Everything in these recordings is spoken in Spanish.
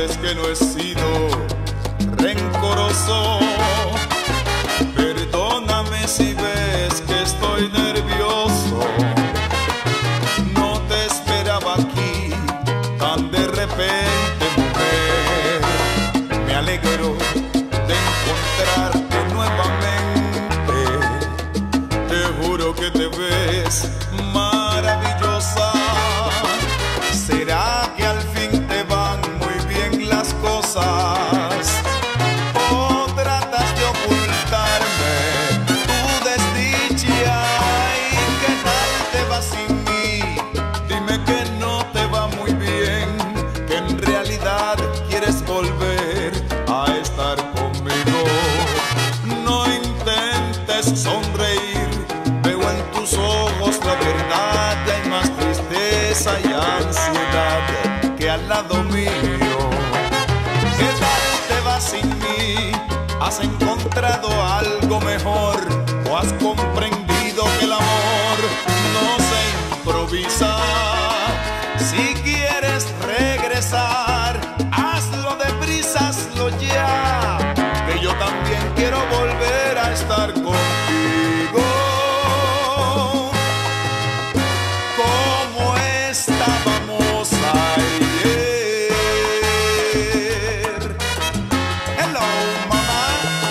sabes que no he sido rencoroso. Perdóname si ves que estoy nervioso. No te esperaba aquí tan de repente, mujer. Me alegro de encontrarte nuevamente. Te juro que te ves maravillosa. ¿Será que al fin te van muy bien las cosas? ¿O tratas de ocultarme tu desdicha? ¿Y qué tal te va sin mí? Dime que no te va muy bien, que en realidad quieres volver a estar conmigo. No intentes sonreír, veo en tus ojos la verdad. Hay más tristeza y ansiedad que al lado mío. ¿Qué tal te va sin mí? ¿Has encontrado algo mejor? ¿O has comprendido que el amor no se improvisa? Si quieres regresar, hazlo deprisa, hazlo ya, que yo también quiero volver a estar contigo. Como estábamos ayer. Hello, mamá.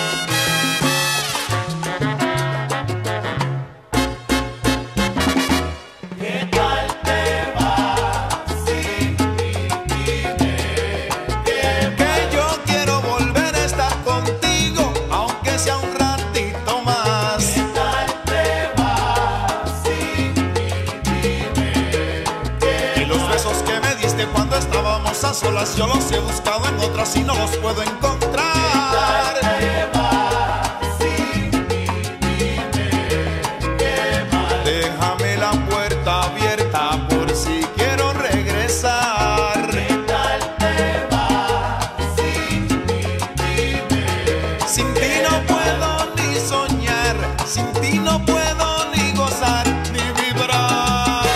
¿Qué tal te va sin mí? Dime Que yo quiero volver a estar contigo, aunque sea un ratito más. ¿Qué tal te va sin mí? Dime Y los besos que me diste cuando estábamos a solas, yo los he buscado en otras y no los puedo encontrar. te va sin mí. Dime qué mal. Déjame la puerta abierta por si quiero regresar. ¿Qué tal te va sin mí? Dime Sin ti no puedo ni soñar, sin ti no puedo ni gozar ni vibrar.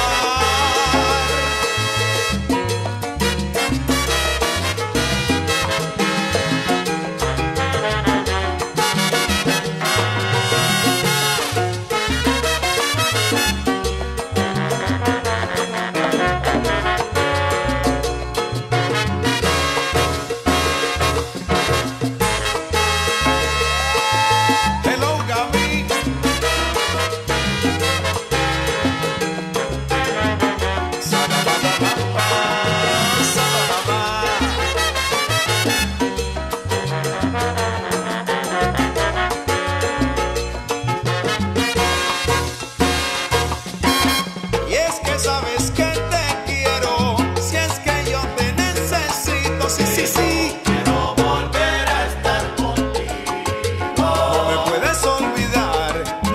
Hello, Gaby. Y es que sabes que te quiero, si es que yo te necesito, sí, sí, sí. quiero volver a estar contigo. No me puedes olvidar,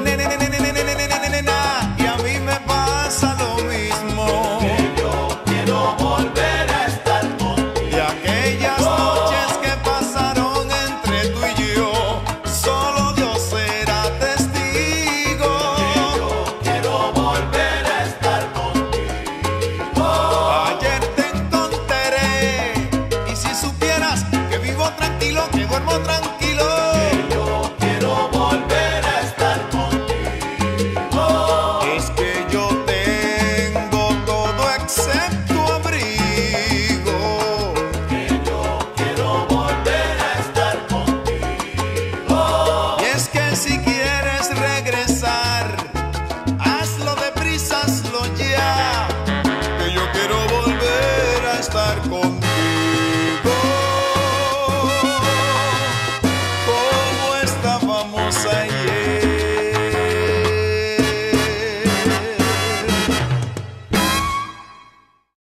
nena, y a mí me pasa lo mismo. Yo quiero volver a estar contigo. Y aquellas noches que pasaron entre tú y yo, solo Dios será testigo. Yo quiero volver a estar contigo. Ayer te encontré, y si supieras que vivo tranquilo, que duermo tranquilo. Yo quiero volver a estar contigo. Es que yo tengo todo excepto abrigo. Yo quiero volver a estar contigo. Y es que si quieres regresar, hazlo deprisa, hazlo ya, que yo quiero volver a estar contigo. Como estábamos ayer.